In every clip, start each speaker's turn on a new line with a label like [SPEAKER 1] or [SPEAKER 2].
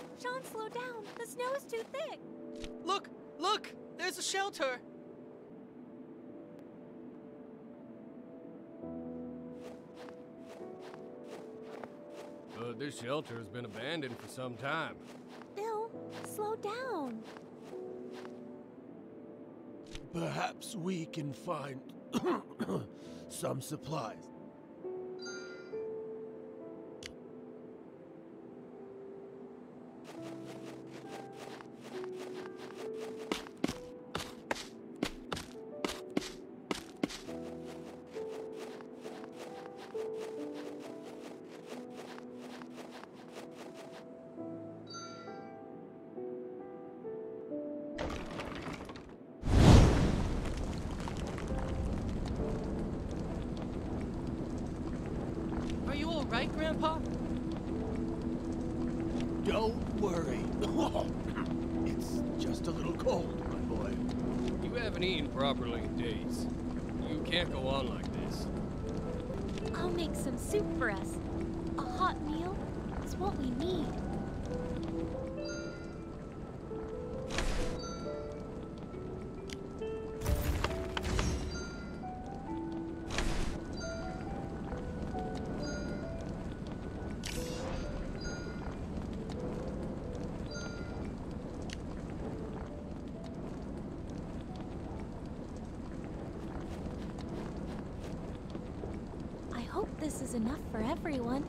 [SPEAKER 1] Sean, slow down. The snow is too thick.
[SPEAKER 2] Look! Look! There's a shelter!
[SPEAKER 3] This shelter has been abandoned for some time.
[SPEAKER 1] Bill, slow down.
[SPEAKER 4] Perhaps we can find some supplies.
[SPEAKER 2] Are you alright, Grandpa?
[SPEAKER 4] Don't worry. It's just a little cold, my boy.
[SPEAKER 3] You haven't eaten properly in days. You can't go on like this.
[SPEAKER 1] I'll make some soup for us. A hot meal is what we need. I hope this is enough for everyone.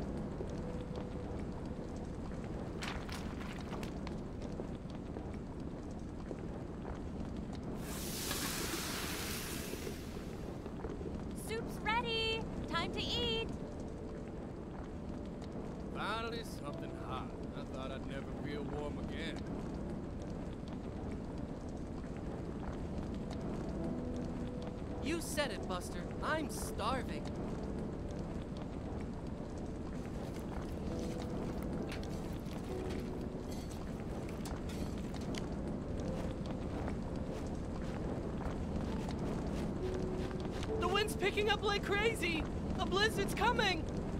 [SPEAKER 1] Soup's ready! Time to eat!
[SPEAKER 3] Finally, something hot. I thought I'd never feel warm again.
[SPEAKER 2] You said it, Buster. I'm starving. The wind's picking up like crazy! A blizzard's coming!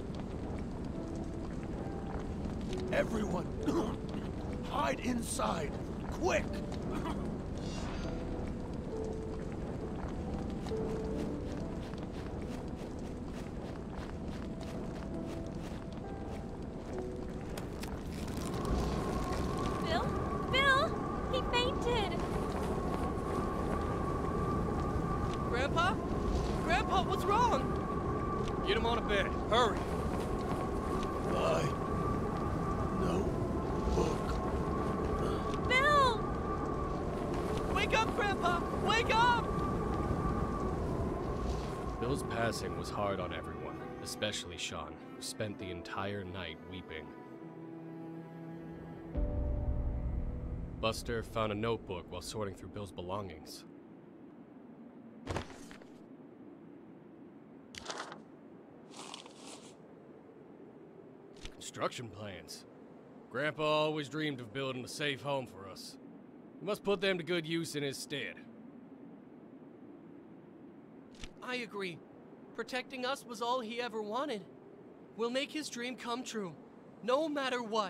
[SPEAKER 4] Everyone, hide inside, quick!
[SPEAKER 1] Bill? Bill! He fainted!
[SPEAKER 2] Grandpa? Grandpa, what's wrong?
[SPEAKER 3] Get him on a bed. Hurry.
[SPEAKER 4] My notebook.
[SPEAKER 1] Bill!
[SPEAKER 2] Wake up, Grandpa! Wake up!
[SPEAKER 3] Bill's passing was hard on everyone, especially Sean, who spent the entire night weeping. Buster found a notebook while sorting through Bill's belongings. Construction plans. Grandpa always dreamed of building a safe home for us. We must put them to good use in his stead.
[SPEAKER 2] I agree. Protecting us was all he ever wanted. We'll make his dream come true, no matter what.